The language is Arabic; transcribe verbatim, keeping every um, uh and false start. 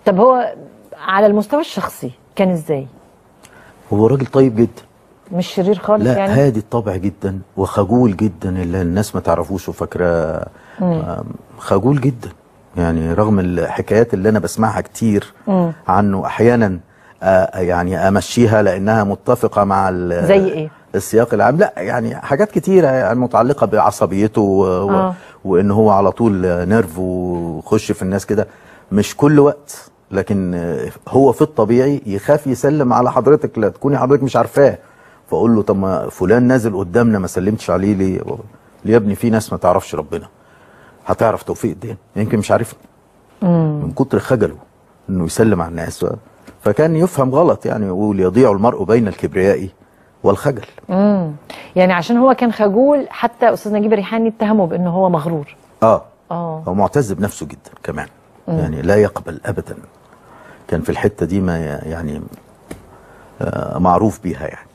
طب هو على المستوى الشخصي كان ازاي؟ هو راجل طيب جدا، مش شرير خالص لا يعني؟ هادي الطبع جدا وخجول جدا، اللي الناس ما تعرفوش وفاكره خجول جدا يعني، رغم الحكايات اللي انا بسمعها كتير مم. عنه احيانا آه يعني امشيها لانها متفقه مع زي ايه؟ السياق العام، لا يعني حاجات كتيره يعني متعلقه بعصبيته و... آه. وان هو على طول نيرف وخش في الناس كده، مش كل وقت، لكن هو في الطبيعي يخاف يسلم على حضرتك لا تكوني حضرتك مش عارفاه، فاقول له طب ما فلان نازل قدامنا ما سلمتش عليه ليه؟ ليه يا ابني؟ في ناس ما تعرفش ربنا، هتعرف توفيق الدين يمكن مش عارفها من كتر خجله انه يسلم على الناس، فكان يفهم غلط يعني، يقول يضيع المرء بين الكبرياء والخجل. امم يعني عشان هو كان خجول، حتى استاذ نجيب الريحاني اتهمه بانه هو مغرور. اه اه هو معتز بنفسه جدا كمان. مم. يعني لا يقبل ابدا، كان في الحته دي ما يعني آه معروف بيها يعني.